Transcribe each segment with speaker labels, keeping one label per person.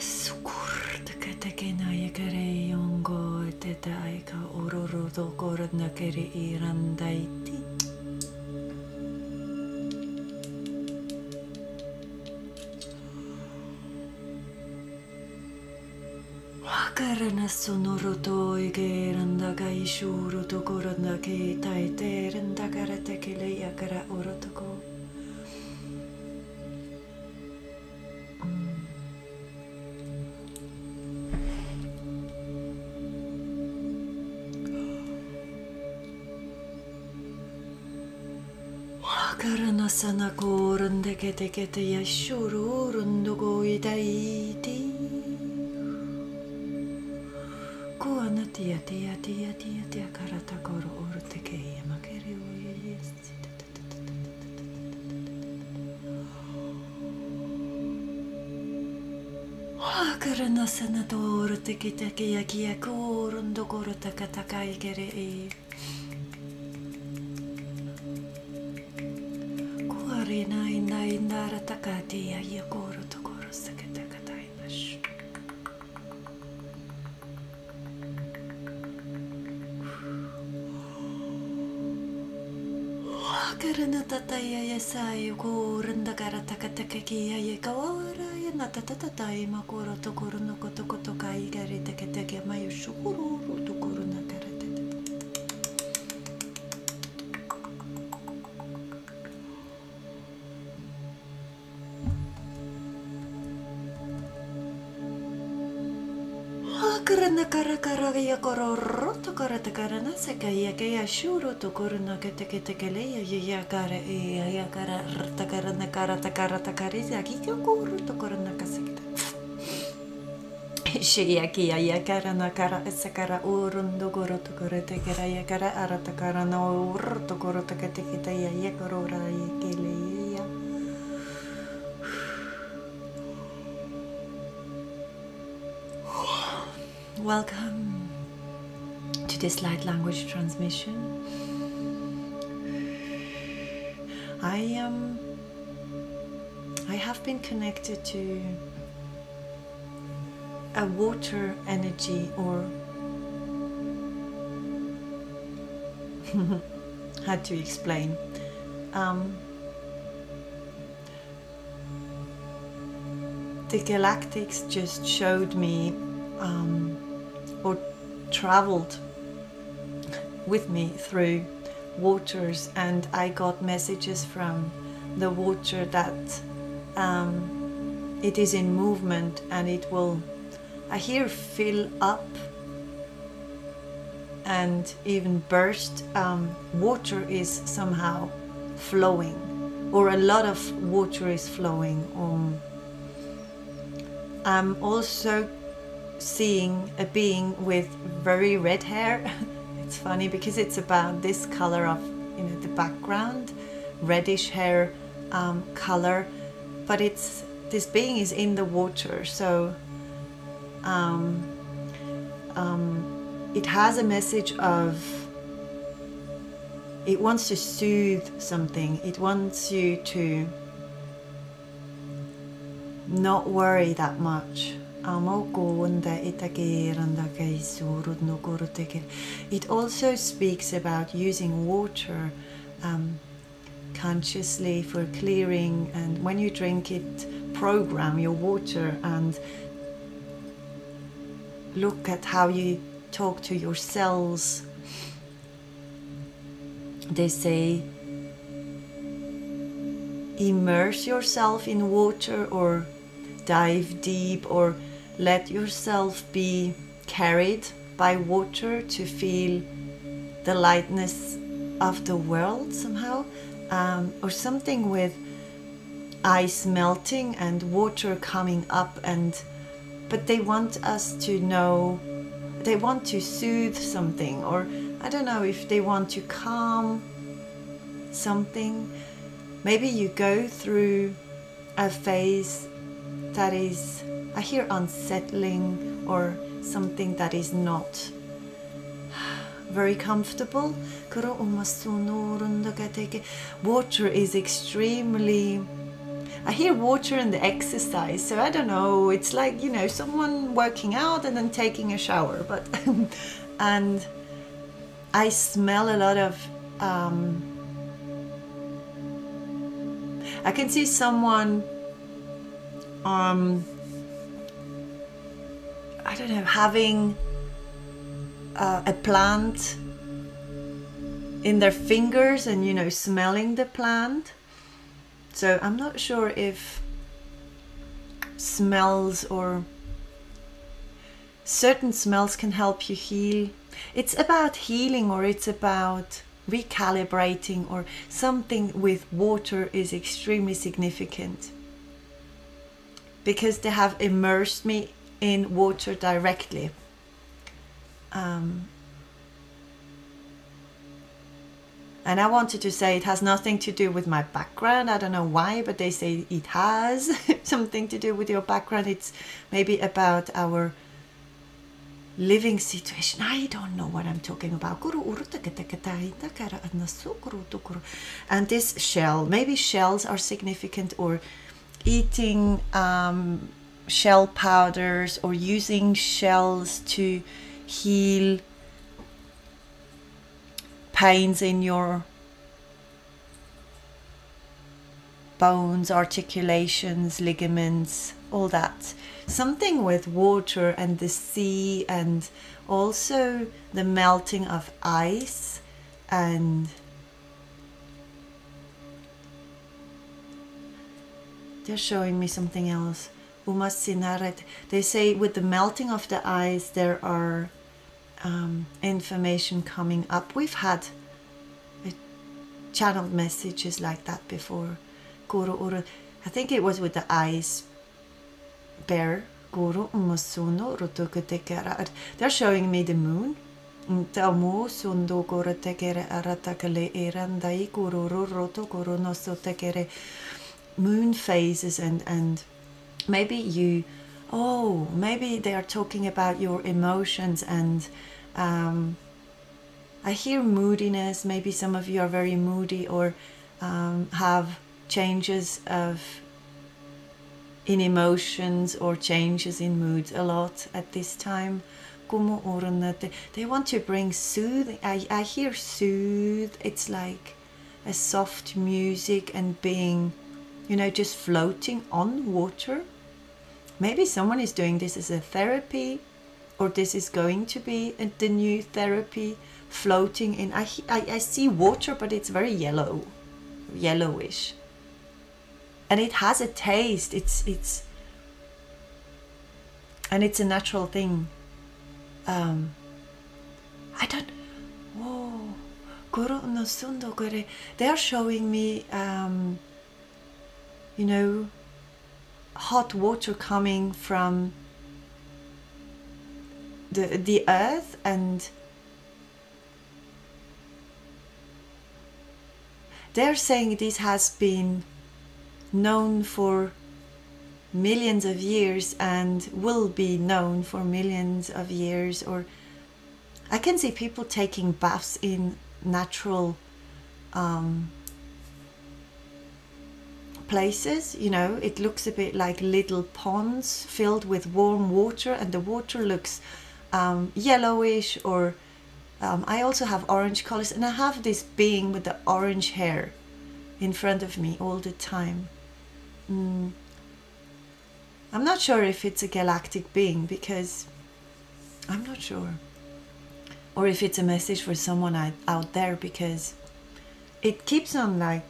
Speaker 1: Sukurtakatekenayakareiongo tetaika ororo korodnakere irandaiti. Wakarana sonoroto ige randaka ishuru to korodnake taite randakara tekele yakara orotoko. Karana sana korunde kete kete yashuru rundugo idaiti. Kuana tia tia tia tia tia karata koro orteke yamakere oyes. Karana sana dorte kete ke yakia korundo korota katakai kere e. Arena inda ratakati ya yakoro to koro sakata kataimash. Karana tataya yasai korunda karatakataki ya yakawara ya natatatai makoro to koro no koto koto kai gari teketeke mayu shukuru to koro na karate. Karana karakara ya kororo to karata karana sekaya kaya shuru to koruna kete kete kele ya kara ya kara takarana karata karata karisa kiko kuru to koruna kasekta. Shiyaki ya karana kara sekara urundo koro to korete kara ya kara arata karana ur to korota kete kete ya korora ya kele ya. Welcome to this light language transmission. I have been connected to a water energy, or how to explain. The galactics just showed me or traveled with me through waters, and I got messages from the water that it is in movement and it will, I hear, fill up and even burst. Water is somehow flowing, or a lot of water is flowing. I'm also seeing a being with very red hair. It's funny because it's about this color of, you know, the background, reddish hair color, but it's, this being is in the water, so it has a message of, it wants to soothe something. It wants you to not worry that much. It also speaks about using water consciously for clearing, and when you drink it, program your water and look at how you talk to your cells. They say immerse yourself in water, or dive deep, or let yourself be carried by water to feel the lightness of the world somehow, or something with ice melting and water coming up, but they want us to know, they want to soothe something, or I don't know if they want to calm something. Maybe you go through a phase that is, I hear, unsettling, or something that is not very comfortable. Water is extremely I hear water and the exercise, so I don't know, it's like, you know, someone working out and then taking a shower, but and I smell a lot of I can see someone I don't know, having a plant in their fingers and, you know, smelling the plant. So I'm not sure if smells or certain smells can help you heal. It's about healing, or it's about recalibrating, or something with water is extremely significant because they have immersed me in water directly. And I wanted to say it has nothing to do with my background. I don't know why, but they say it has something to do with your background. It's maybe about our living situation. I don't know what I'm talking about. And this shell, maybe shells are significant, or eating shell powders, or using shells to heal pains in your bones, articulations, ligaments, all that. Something with water and the sea, and also the melting of ice. And they're showing me something else. They say with the melting of the ice there are information coming up. We've had channeled messages like that before. I think it was with the ice bear. They're showing me the moon. Moon phases, and maybe you, maybe they are talking about your emotions, and I hear moodiness. Maybe some of you are very moody, or have changes in emotions or changes in moods a lot at this time. They want to bring soothing. I hear soothe. It's like a soft music and being, you know, just floating on water. Maybe someone is doing this as a therapy, or this is going to be the new therapy, floating in. I see water, but it's very yellowish. And it has a taste. It's and it's a natural thing. I don't. Whoa, they are showing me, you know, hot water coming from the earth, and they're saying this has been known for millions of years and will be known for millions of years. Or I can see people taking baths in natural places. You know, it looks a bit like little ponds filled with warm water, and the water looks yellowish, or I also have orange colors, and I have this being with the orange hair in front of me all the time. I'm not sure if it's a galactic being, because I'm not sure, or if it's a message for someone out there, because it keeps on like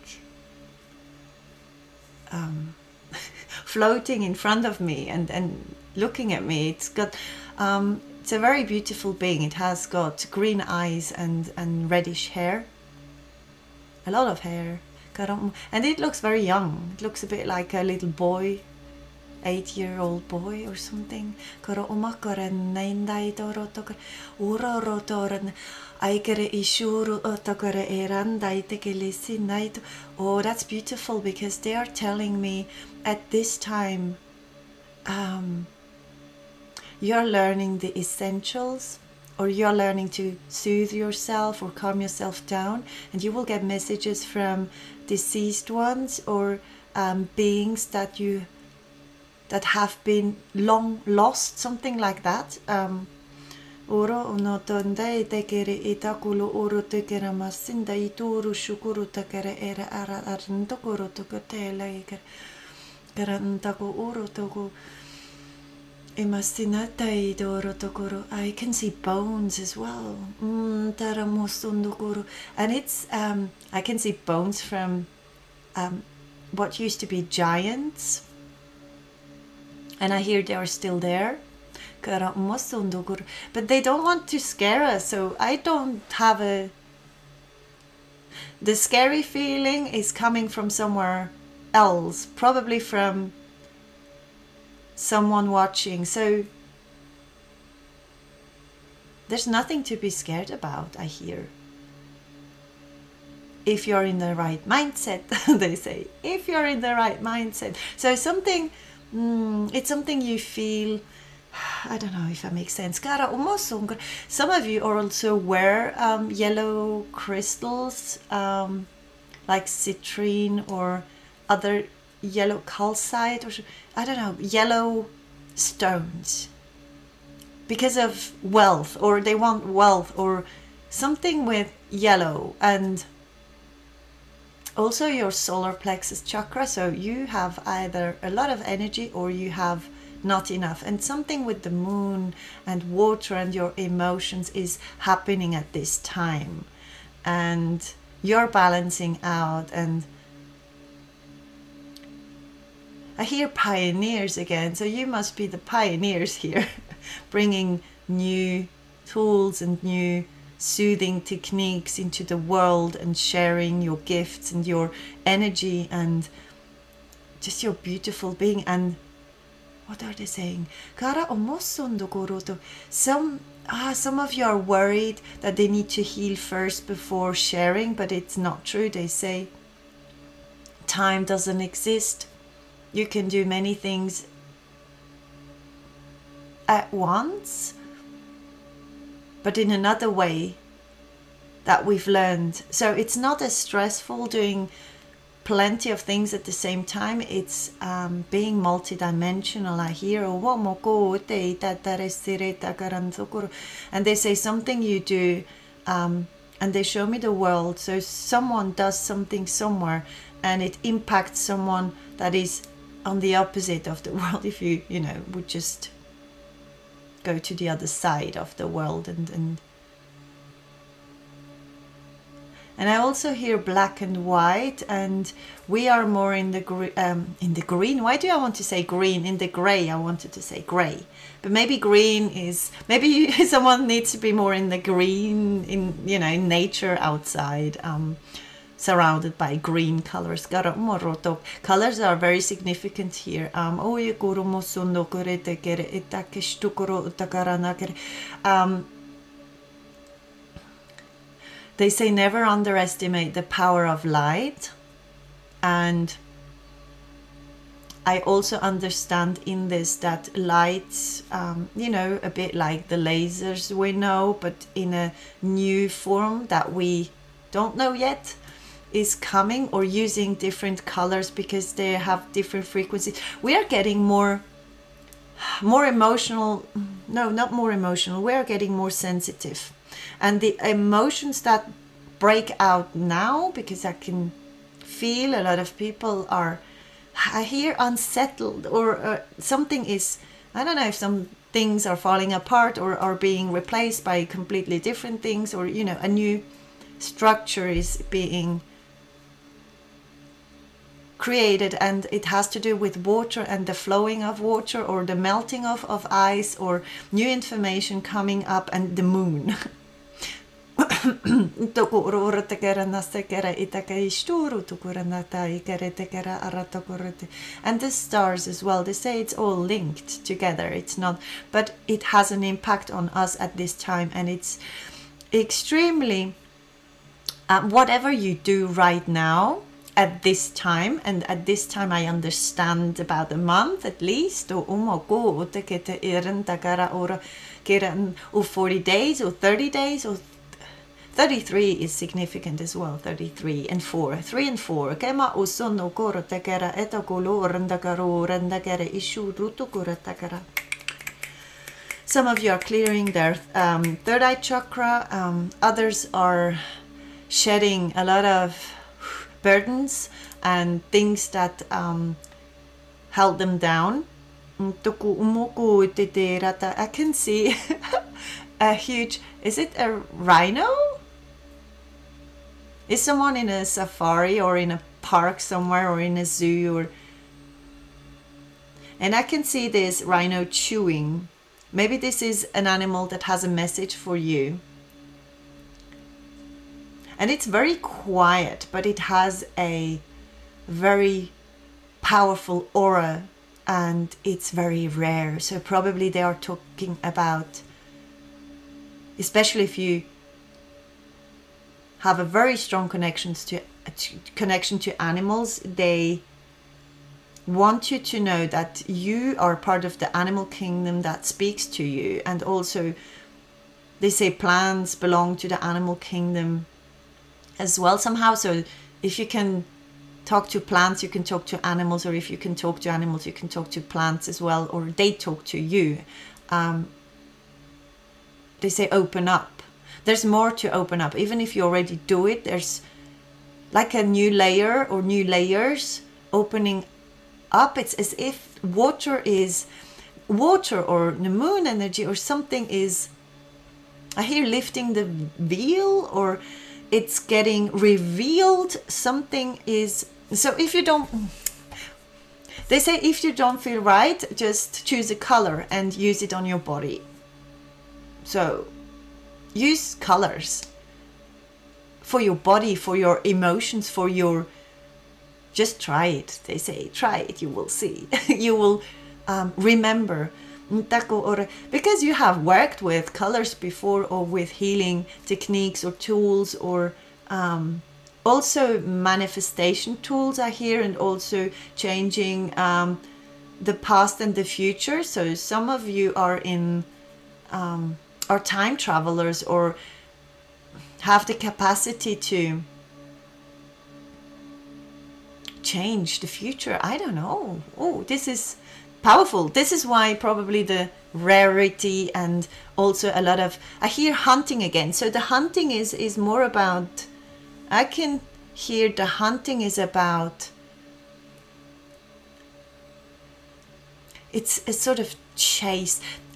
Speaker 1: floating in front of me and looking at me. It's got it's a very beautiful being. It has got green eyes and reddish hair, a lot of hair, and it looks very young. It looks a bit like a little boy, 8-year-old boy or something. Oh, that's beautiful, because they are telling me at this time you're learning the essentials, or you're learning to soothe yourself or calm yourself down, and you will get messages from deceased ones, or beings that have been long lost, something like that. Oro no tonde te kere itakulu oro te kere masinda ituru shukuru te kere era ara arntokoro to kotela iker karantako oro toko imastinata idoro tokoro. I can see bones as well. Taramosundokoro, and it's I can see bones from what used to be giants, and I hear they are still there. But they don't want to scare us, so I don't have the scary feeling is coming from somewhere else, probably from someone watching. So there's nothing to be scared about, I hear. If you're in the right mindset, they say, if you're in the right mindset. So something, it's something you feel, I don't know if that makes sense. Some of you also wear yellow crystals, like citrine or other yellow calcite, or I don't know, yellow stones, because of wealth, or they want wealth or something with yellow. And also your solar plexus chakra, so you have either a lot of energy or you have not enough, and something with the moon and water and your emotions is happening at this time, and you're balancing out. And I hear pioneers again, so you must be the pioneers here, bringing new tools and new soothing techniques into the world, and sharing your gifts and your energy and just your beautiful being. And what are they saying? Some of you are worried that they need to heal first before sharing, but it's not true. They say time doesn't exist. You can do many things at once, but in another way that we've learned. So it's not as stressful doing plenty of things at the same time. It's being multidimensional, I hear. And they say something you do, and they show me the world. So someone does something somewhere, and it impacts someone that is on the opposite of the world. If you would just go to the other side of the world, and I also hear black and white, and we are more in the green. Why do I want to say green? In the gray. I wanted to say gray, but maybe green is, maybe someone needs to be more in the green, in nature outside, surrounded by green colors. Colors are very significant here. They say never underestimate the power of light. And I also understand in this that lights, a bit like the lasers we know, but in a new form that we don't know yet, is coming, or using different colors because they have different frequencies. We are getting more emotional. No, not more emotional. We are getting more sensitive. And the emotions that break out now, because I can feel a lot of people are, I hear, unsettled, or something is, I don't know if some things are falling apart or are being replaced by completely different things, or a new structure is being created, and it has to do with water and the flowing of water, or the melting of ice, or new information coming up, and the moon. And the stars as well. They say it's all linked together. It's not, but it has an impact on us at this time, and it's extremely whatever you do right now at this time, and at this time I understand about a month at least, or 40 days or 30 days, or 33 is significant as well. 33 and 4. 3 and 4. Kema usono koro takara etakolo randakaro randakara ishu rutukura takara. Some of you are clearing their third eye chakra. Others are shedding a lot of burdens and things that held them down. I can see a huge, is it a rhino? Is someone in a safari or in a park somewhere or in a zoo? And I can see this rhino chewing. Maybe this is an animal that has a message for you. And it's very quiet, but it has a very powerful aura and it's very rare. So probably they are talking about, especially if you have a very strong connection to animals, they want you to know that you are part of the animal kingdom that speaks to you. And also they say plants belong to the animal kingdom as well somehow. So if you can talk to plants, you can talk to animals, or if you can talk to animals, you can talk to plants as well, or they talk to you. They say open up. There's more to open up. Even if you already do it, there's like a new layer or new layers opening up. It's as if water or the moon energy or something is, I hear, lifting the veil, or it's getting revealed. Something is, so if you don't, they say if you don't feel right, just choose a color and use it on your body. So use colors for your body, for your emotions, for your, just try it. They say try it, you will see. You will remember, because you have worked with colors before, or with healing techniques or tools, or also manifestation tools I hear, and also changing the past and the future. So some of you are in are time travelers, or have the capacity to change the future. I don't know. Oh, this is powerful. This is why probably the rarity, and also a lot of, I hear hunting again. So the hunting is more about, I can hear the hunting is about, it's a sort of chase.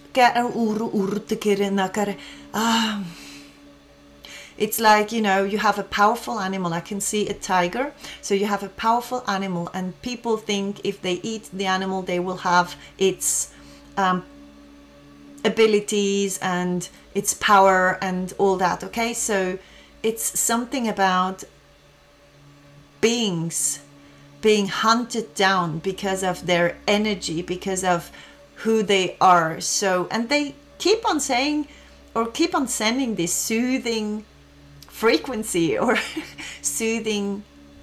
Speaker 1: It's like, you know, you have a powerful animal. I can see a tiger. So you have a powerful animal, and people think if they eat the animal, they will have its abilities and its power and all that. Okay, so it's something about beings being hunted down because of their energy, because of who they are. So, and they keep on saying, or keep on sending this soothing frequency, or soothing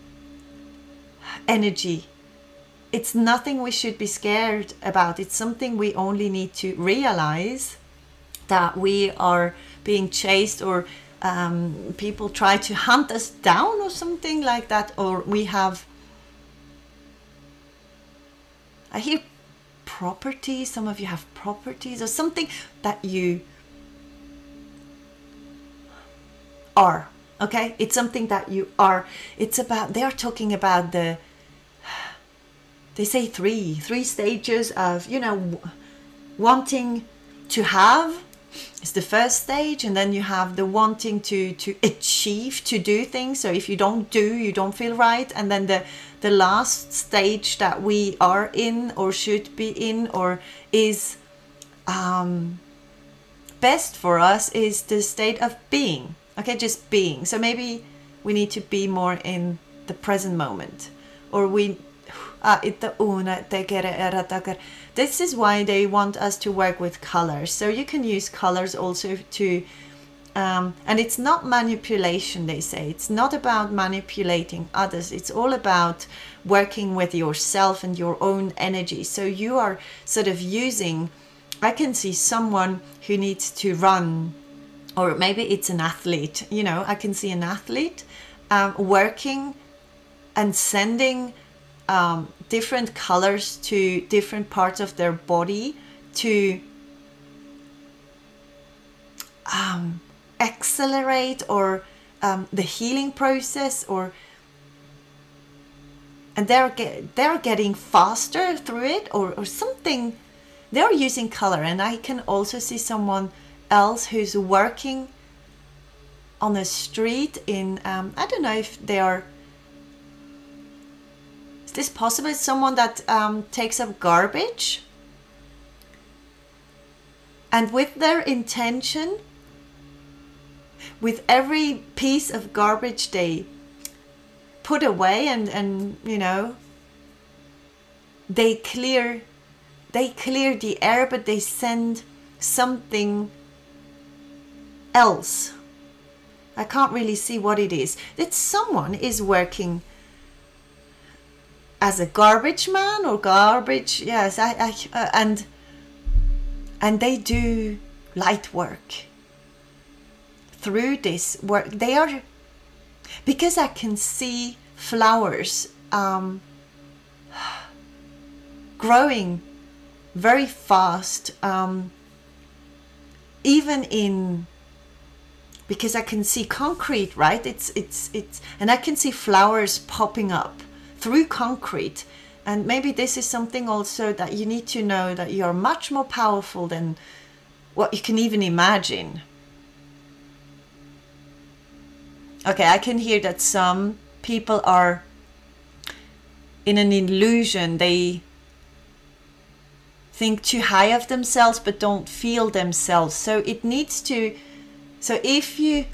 Speaker 1: energy. It's nothing we should be scared about. It's something we only need to realize, that we are being chased, or people try to hunt us down or something like that, or we have, I hear property. Some of you have properties or something that you are. Okay, it's something that you are. It's about, they are talking about the, they say three stages of, you know, wanting to have is the first stage, and then you have the wanting to achieve, to do things. So if you don't do, you don't feel right. And then the last stage that we are in, or should be in, or is best for us, is the state of being. Okay, just being. So maybe we need to be more in the present moment, or we this is why they want us to work with colors. So you can use colors also to and it's not manipulation. They say it's not about manipulating others. It's all about working with yourself and your own energy. So you are sort of using, I can see someone who needs to run or maybe it's an athlete, you know, I can see an athlete working and sending different colors to different parts of their body to accelerate or the healing process, and they're getting faster through it, or something. They're using color. And I can also see someone else who's working on a street in I don't know if they are, is this possible? It's someone that takes up garbage, and with their intention, with every piece of garbage they put away, and you know, they clear the air, but they send something else. I can't really see what it is. That someone is working as a garbage man or garbage, yes, and they do light work through this work. They are, because I can see flowers growing very fast, even in, because I can see concrete, right? It's and I can see flowers popping up through concrete. And maybe this is something also that you need to know, that you're much more powerful than what you can even imagine. Okay, I can hear that some people are in an illusion. They think too high of themselves but don't feel themselves. So it needs to, so if you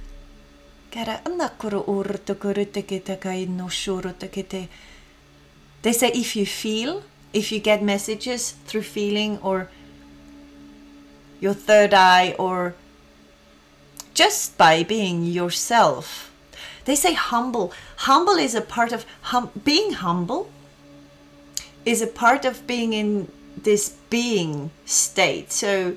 Speaker 1: they say if you feel, if you get messages through feeling, or your third eye, or just by being yourself. They say humble. Humble is a part of being humble, is a part of being in this being state. So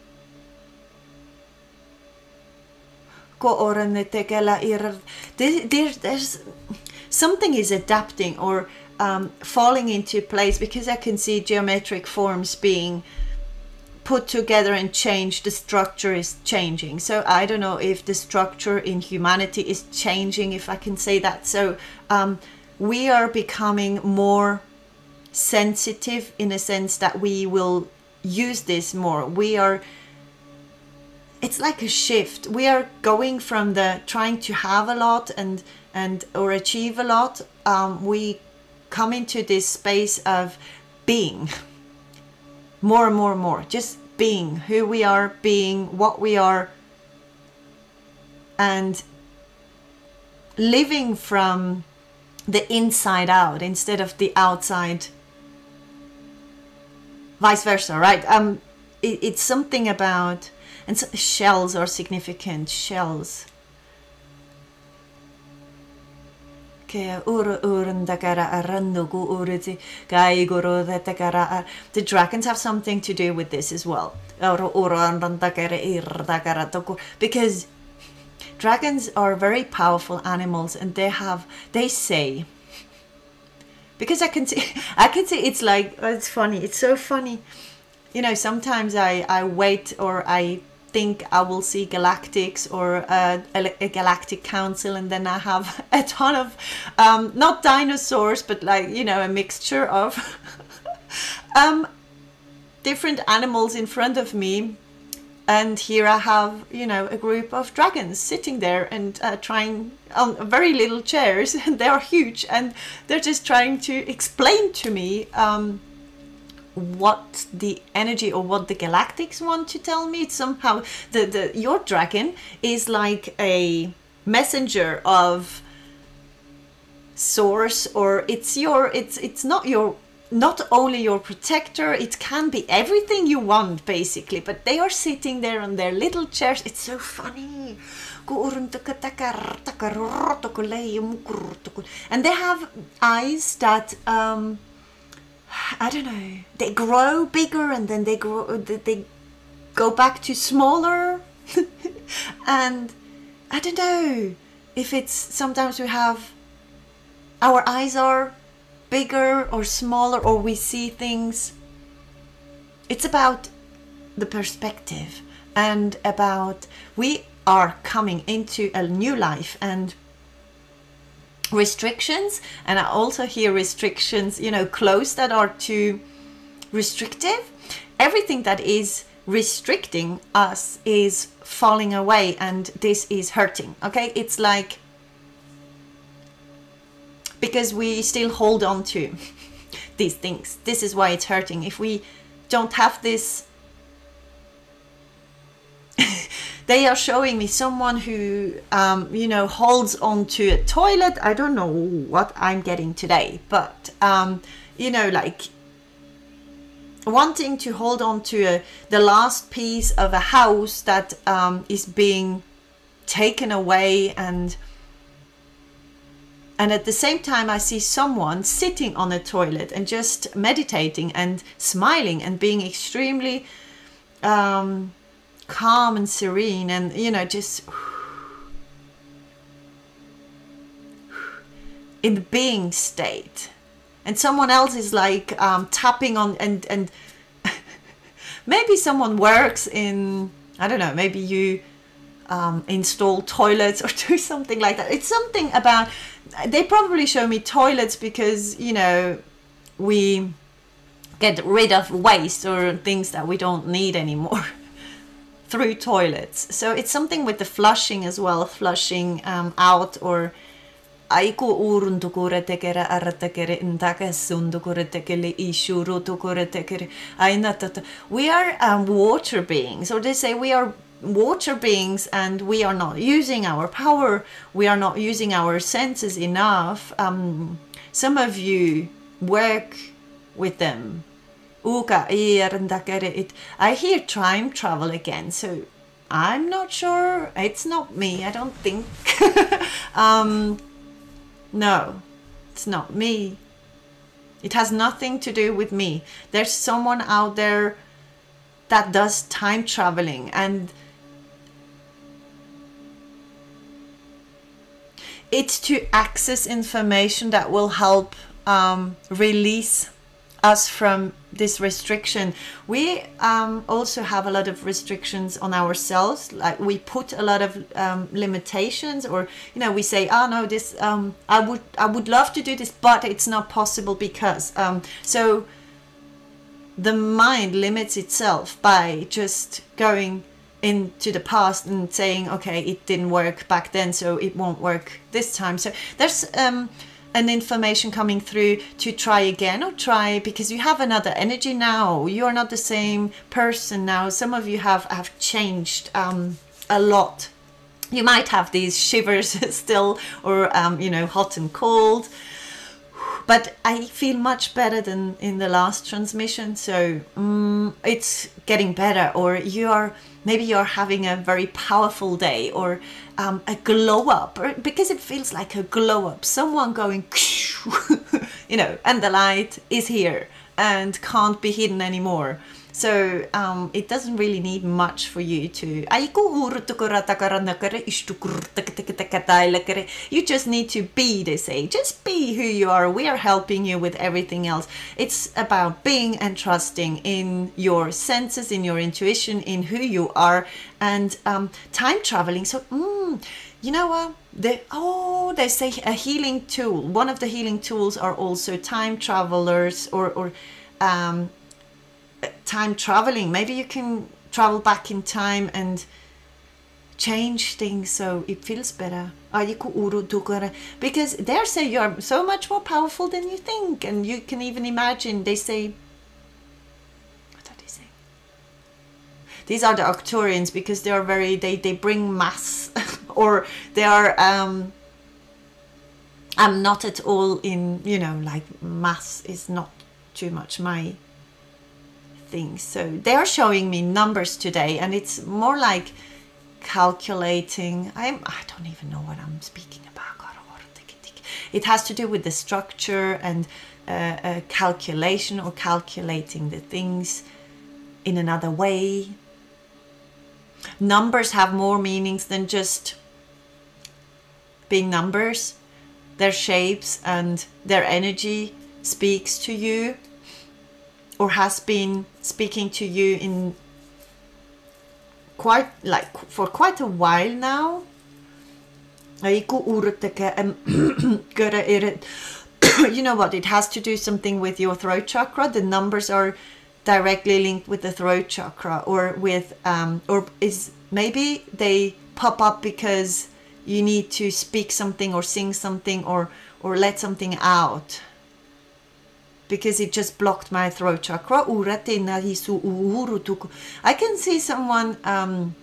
Speaker 1: there's something is adapting or falling into place, because I can see geometric forms being put together and changed. The structure is changing. So I don't know if the structure in humanity is changing, if I can say that. So we are becoming more sensitive, in a sense that we will use this more. We are, it's like a shift. We are going from the trying to have a lot and or achieve a lot. We come into this space of being more and more and more, just being who we are, being what we are, and living from the inside out instead of the outside, vice versa, right? It's something about, and so, shells are significant. Shells. The dragons have something to do with this as well, because dragons are very powerful animals, and they say, because I can see it's like, it's funny, it's so funny, you know, sometimes I wait, or I think I will see galactics or a galactic council, and then I have a ton of not dinosaurs, but like, you know, a mixture of different animals in front of me, and here I have, you know, a group of dragons sitting there and trying on very little chairs, and they are huge, and they're just trying to explain to me what the energy or what the galactics want to tell me. It's somehow your dragon is like a messenger of source, or it's not only your protector, it can be everything you want basically, but they are sitting there on their little chairs. It's so funny. And they have eyes that I don't know, they grow bigger and then they go back to smaller. And I don't know if it's sometimes we have, our eyes are bigger or smaller, or we see things. It's about the perspective, and about we are coming into a new life, and restrictions, and I also hear restrictions, you know, clothes that are too restrictive. Everything that is restricting us is falling away, and this is hurting. Okay, it's like, because we still hold on to these things. This is why it's hurting. If we don't have this, they are showing me someone who, you know, holds on to a toilet. I don't know what I'm getting today, but, you know, like wanting to hold on to the last piece of a house that is being taken away, and at the same time I see someone sitting on a toilet and just meditating and smiling and being extremely calm and serene, and, you know, just in the being state. And someone else is like tapping on, and maybe someone works in, I don't know, maybe you install toilets or do something like that. It's something about, they probably show me toilets because, you know, we get rid of waste or things that we don't need anymore through toilets. So it's something with the flushing as well, flushing out, or we are water beings, or they say we are water beings, and we are not using our power, we are not using our senses enough. Some of you work with them. I hear time travel again, so I'm not sure. It's not me, I don't think. No, it's not me. It has nothing to do with me. There's someone out there that does time traveling, and it's to access information that will help release us from this restriction. We also have a lot of restrictions on ourselves, like we put a lot of limitations, or, you know, we say, oh no, this I would love to do this, but it's not possible because so the mind limits itself by just going into the past and saying, okay, it didn't work back then, so it won't work this time. So there's an information coming through to try again, or try, because you have another energy now. You're not the same person now. Some of you have changed a lot. You might have these shivers still, or you know, hot and cold, but I feel much better than in the last transmission. So it's getting better, or maybe you're having a very powerful day, or a glow up, or, because it feels like a glow up, someone going you know, and the light is here and can't be hidden anymore. So it doesn't really need much for you to, you just need to be, they say, just be who you are. We are helping you with everything else. It's about being and trusting in your senses, in your intuition, in who you are, and time traveling. So you know what, they say a healing tool, one of the healing tools are also time travelers, or time traveling. Maybe you can travel back in time and change things so it feels better, because they say you are so much more powerful than you think, and you can even imagine. They say, what are they saying? These are the Arcturians, because they are very, they bring mass or they are I'm not at all in, you know, like mass is not too much my thing. So they are showing me numbers today, and it's more like calculating. I don't even know what I'm speaking about. It has to do with the structure and calculation, or calculating the things in another way. Numbers have more meanings than just being numbers. Their shapes and their energy speaks to you, or has been speaking to you in quite like for quite a while now. You know what, it has to do something with your throat chakra. The numbers are directly linked with the throat chakra, or with or is maybe they pop up because you need to speak something or sing something or let something out, because it just blocked my throat chakra. I can see someone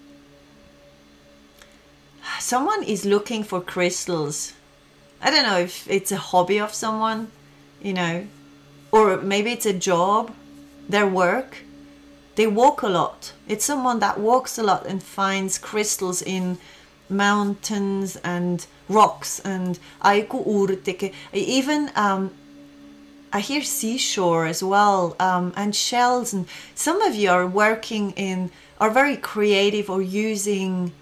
Speaker 1: someone is looking for crystals. I don't know if it's a hobby of someone, you know, or maybe it's a job, their work. They walk a lot. It's someone that walks a lot and finds crystals in mountains and rocks, and even I hear seashore as well, and shells. And some of you are working in, are very creative, or using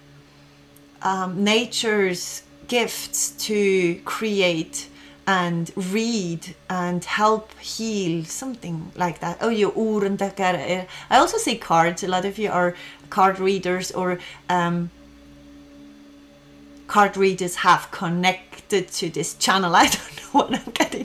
Speaker 1: nature's gifts to create and read and help heal, something like that. I also see cards. A lot of you are card readers, or card readers have connected to this channel. I don't know what I'm getting.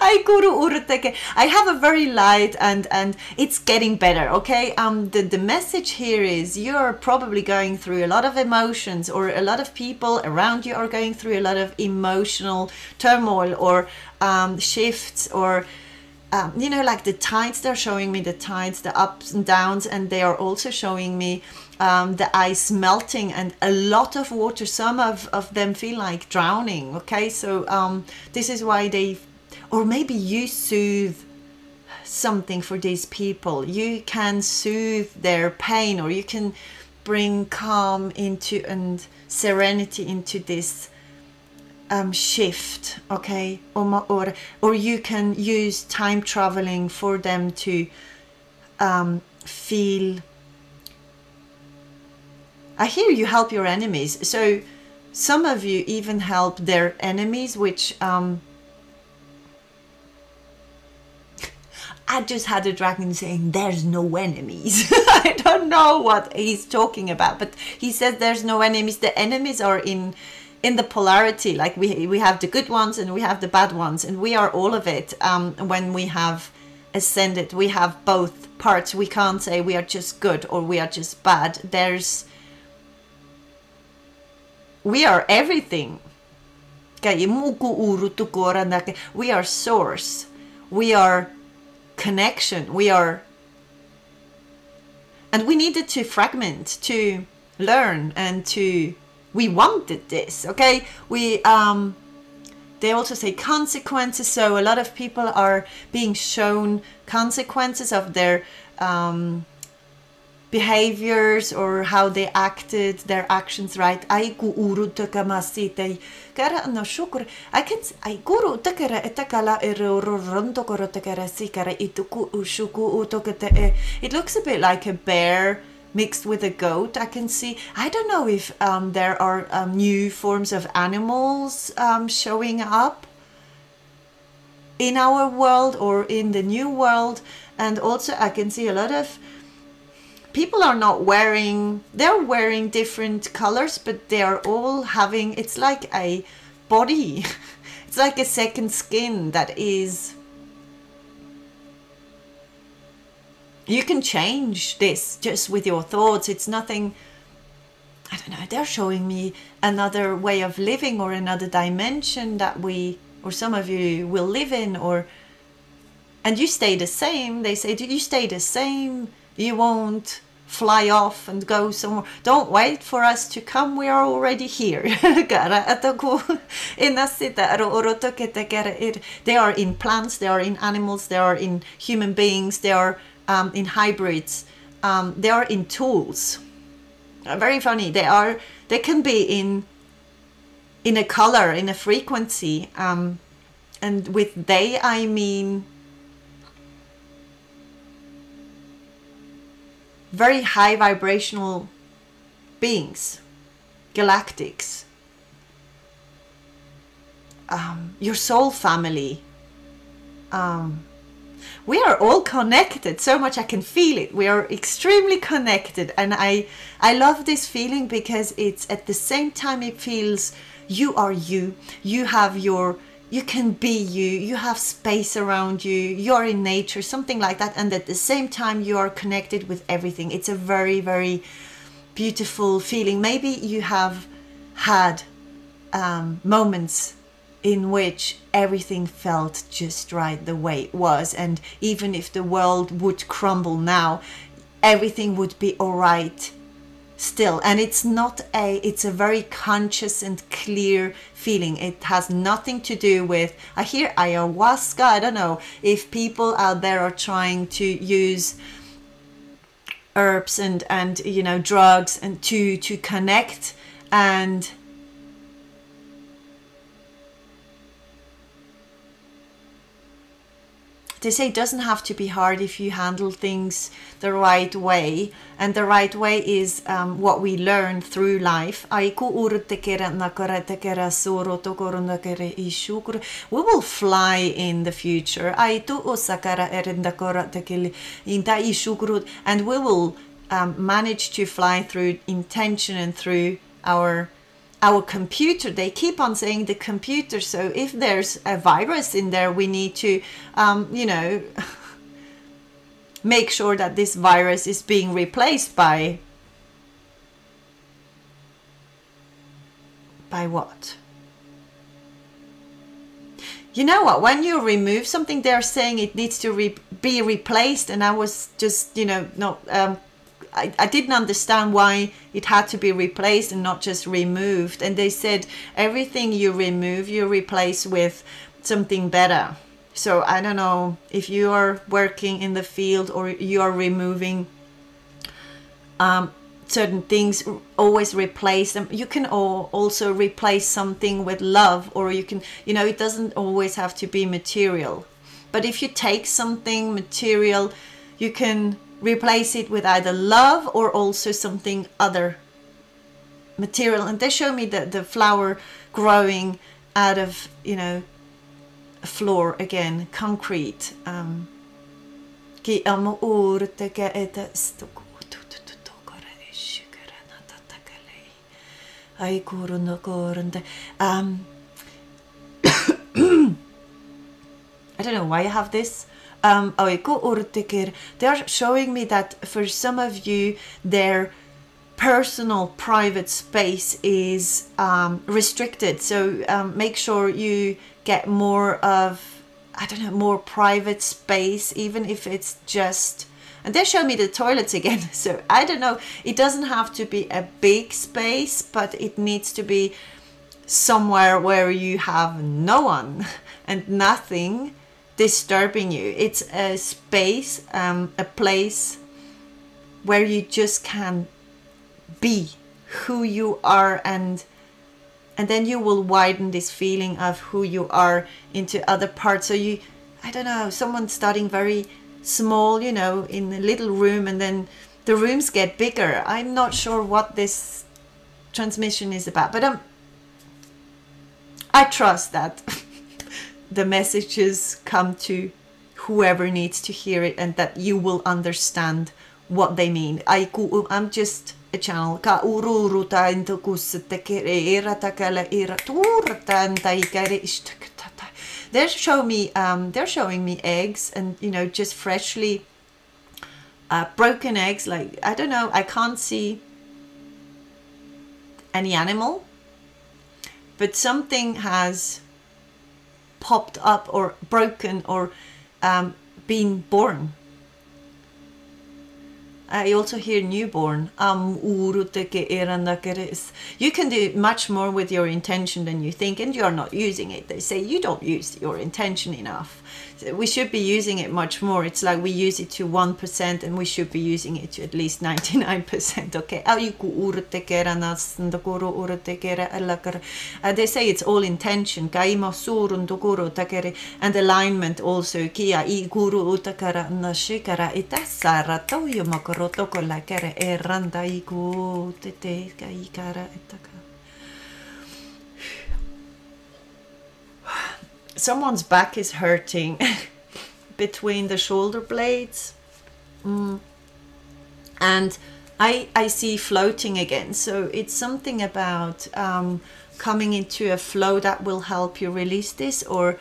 Speaker 1: I have a very light, and it's getting better, okay? The message here is you're probably going through a lot of emotions, or a lot of people around you are going through a lot of emotional turmoil, or shifts, or you know, like the tides. They're showing me the tides, the ups and downs, and they are also showing me the ice melting and a lot of water. Some of them feel like drowning, okay? So this is why they, or maybe you soothe something for these people. You can soothe their pain, or you can bring calm into and serenity into this shift, okay? Or you can use time traveling for them to feel. I hear you help your enemies. So some of you even help their enemies, which I just had a dragon saying there's no enemies. I don't know what he's talking about, but he says there's no enemies. The enemies are in the polarity. Like we have the good ones and we have the bad ones, and we are all of it. When we have ascended, we have both parts. We can't say we are just good or we are just bad. We are everything. We are source. We are connection. We are, and we needed to fragment to learn, and we wanted this, okay? They also say consequences. So a lot of people are being shown consequences of their behaviors, or how they acted, their actions, right? I can it looks a bit like a bear mixed with a goat. I can see. I don't know if there are new forms of animals showing up in our world or in the new world. And also I can see a lot of people are not wearing, they're wearing different colors, but they are all having, it's like a body. It's like a second skin that is, you can change this just with your thoughts. It's nothing, I don't know, they're showing me another way of living, or another dimension that we, or some of you will live in, or, and you stay the same. They say, do you stay the same? You won't fly off and go somewhere. Don't wait for us to come. We are already here. They are in plants, they are in animals, they are in human beings, they are in hybrids, they are in tools. Very funny. They can be in a color, in a frequency, and with they I mean very high vibrational beings, galactics, your soul family. We are all connected so much. I can feel it. We are extremely connected, and I love this feeling because it's at the same time it feels you are you. You have your, you can be you have space around you, you're in nature, something like that, and at the same time you are connected with everything. It's a very, very beautiful feeling. Maybe you have had moments in which everything felt just right the way it was, and even if the world would crumble now, everything would be all right still. And it's a very conscious and clear feeling. It has nothing to do with, I hear ayahuasca. I don't know if people out there are trying to use herbs and you know, drugs and to connect, and they say it doesn't have to be hard if you handle things the right way, and the right way is what we learn through life. We will fly in the future, and we will manage to fly through intention and through our computer. They keep on saying the computer, so if there's a virus in there, we need to you know, make sure that this virus is being replaced by what? You know what, when you remove something, they're saying it needs to be replaced, and I was just, you know, not I didn't understand why it had to be replaced and not just removed. And they said everything you remove, you replace with something better. So I don't know if you are working in the field or you are removing certain things, always replace them. You can also replace something with love, or you can, you know, it doesn't always have to be material. But if you take something material, you can replace it with either love or also something other material. And they show me the flower growing out of, you know, a floor again, concrete. I don't know why I have this. They're showing me that for some of you, their personal private space is restricted. So make sure you get more of, I don't know, more private space, even if it's just, and they show me the toilets again. So I don't know, it doesn't have to be a big space, but it needs to be somewhere where you have no one and nothing disturbing you. It's a space, a place where you just can be who you are, and then you will widen this feeling of who you are into other parts. So you, I don't know, someone starting very small, you know, in a little room, and then the rooms get bigger. I'm not sure what this transmission is about, but I trust that the messages come to whoever needs to hear it, and that you will understand what they mean. I'm just a channel. They're showing me eggs, and you know, just freshly broken eggs. Like, I don't know, I can't see any animal, but something has popped up or broken or been born. I also hear newborn. You can do much more with your intention than you think, and you're not using it. They say you don't use your intention enough. We should be using it much more. It's like we use it to 1%, and we should be using it to at least 99%. Okay. They say it's all intention. And alignment also. roto con la kere e randa iku te te ka ikara etaka. Someone's back is hurting between the shoulder blades. And I see floating again. So it's something about coming into a flow that will help you release this, or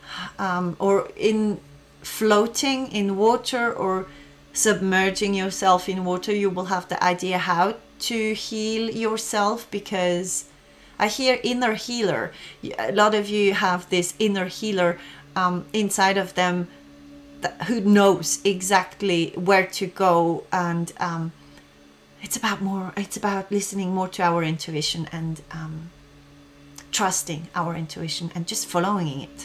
Speaker 1: in floating in water or submerging yourself in water. You will have the idea how to heal yourself, because I hear inner healer. A lot of you have this inner healer inside of them who knows exactly where to go, and it's about listening more to our intuition and trusting our intuition and just following it.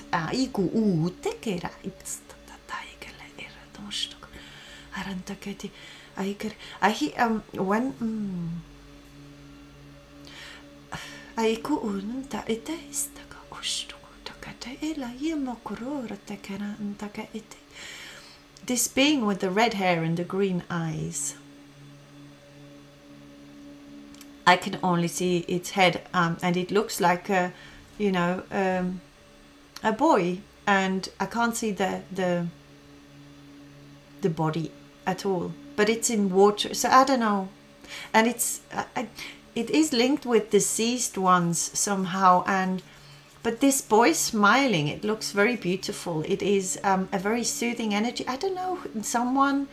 Speaker 1: This being with the red hair and the green eyes, I can only see its head, and it looks like a boy, and I can't see the body at all. But it's in water, so I don't know. And it is linked with deceased ones somehow, but this boy smiling, it looks very beautiful. It is a very soothing energy. I don't know, someone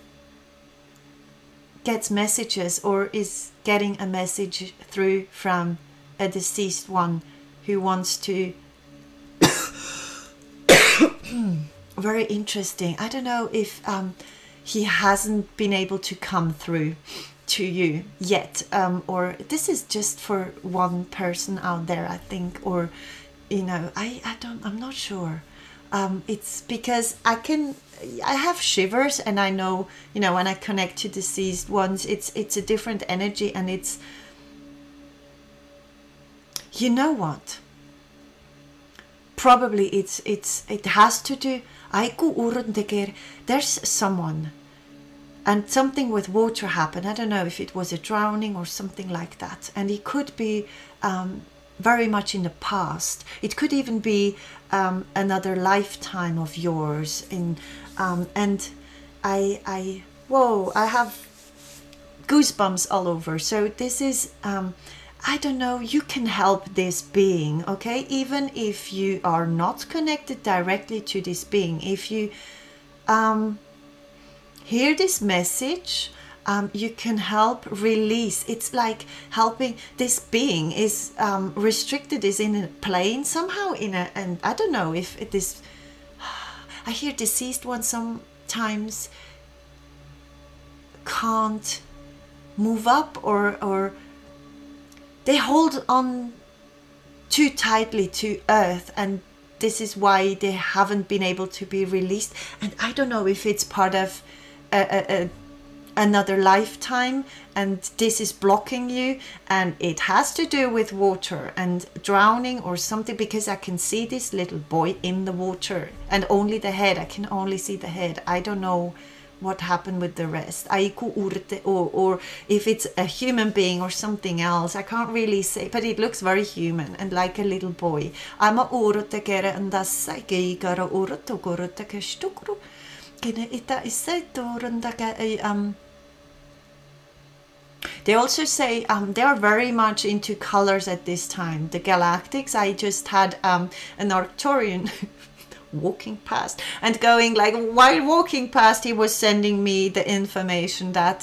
Speaker 1: gets messages or is getting a message through from a deceased one who wants to very interesting. I don't know if he hasn't been able to come through to you yet, or this is just for one person out there, I think, or I'm not sure. It's because I have shivers, and I know, when I connect to deceased ones, it's a different energy, and it's, what? Probably it has to do. There's someone, and something with water happened. I don't know if it was a drowning or something like that, and it could be very much in the past. It could even be another lifetime of yours. And I have goosebumps all over. So this is I don't know, you can help this being, okay? Even if you are not connected directly to this being, if you hear this message, you can help release. It's like helping. This being is restricted, is in a plane somehow, and I don't know if it is. I hear deceased ones sometimes can't move up, or they hold on too tightly to earth, and this is why they haven't been able to be released. And I don't know if it's part of another lifetime, and this is blocking you, and it has to do with water and drowning or something, because I can see this little boy in the water, and only the head. I can only see the head. I don't know what happened with the rest, or if it's a human being or something else. I can't really say, but it looks very human and like a little boy. They also say they are very much into colors at this time. The galactics. I just had an Arcturian walking past, and going, like, while walking past, he was sending me the information that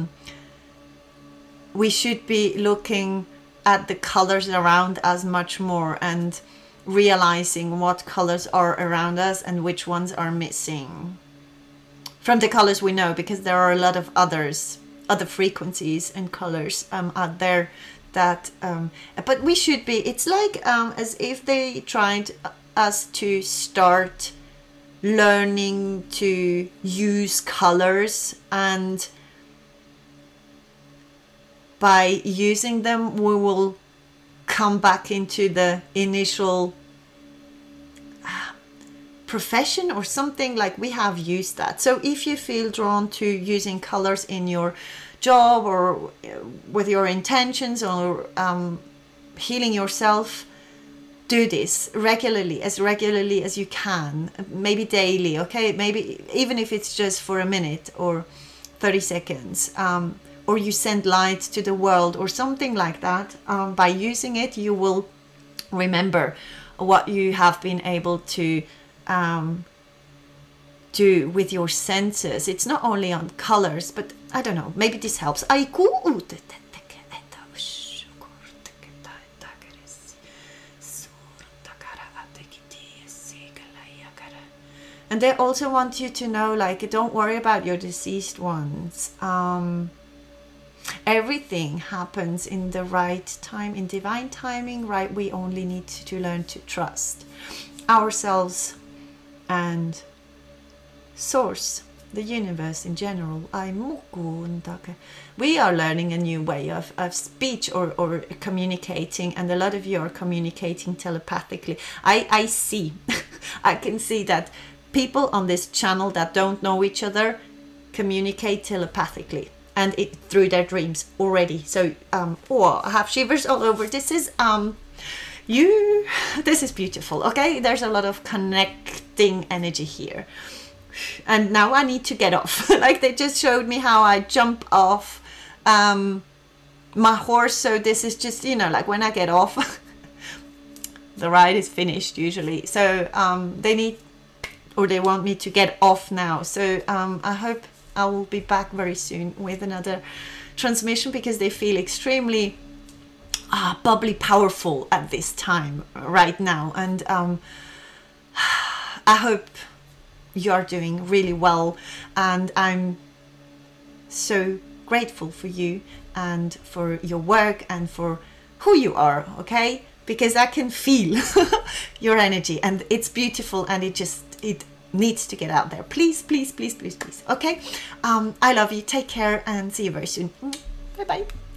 Speaker 1: we should be looking at the colors around us much more, and realizing what colors are around us and which ones are missing. From the colors we know, because there are a lot of other frequencies and colors out there that but we should be, it's like as if they tried us to start learning to use colors, and by using them we will come back into the initial profession or something, like we have used that. So if you feel drawn to using colors in your job or with your intentions or healing yourself, do this regularly as you can, maybe daily, okay? Maybe even if it's just for a minute or 30 seconds, or you send light to the world or something like that. By using it, you will remember what you have been able to do with your senses. It's not only on colors, but I don't know, maybe this helps. And they also want you to know, like, don't worry about your deceased ones. Everything happens in the right time, in divine timing, right? We only need to learn to trust ourselves and source, the universe in general. We are learning a new way of speech or communicating, and a lot of you are communicating telepathically. I see, I can see that people on this channel that don't know each other communicate telepathically, and it through their dreams already. So oh, I have shivers all over. This is this is beautiful. Okay, there's a lot of connecting energy here. And now I need to get off. Like, they just showed me how I jump off my horse. So this is just, you know, like when I get off, the ride is finished usually. So they need, or they want me to get off now. So I hope I will be back very soon with another transmission, because they feel extremely bubbly, powerful at this time right now. And I hope you're doing really well, and I'm so grateful for you and for your work and for who you are, okay? Because I can feel your energy, and it's beautiful, and it needs to get out there. Please, please, please, please, please. Okay, I love you. Take care, and see you very soon. Bye bye.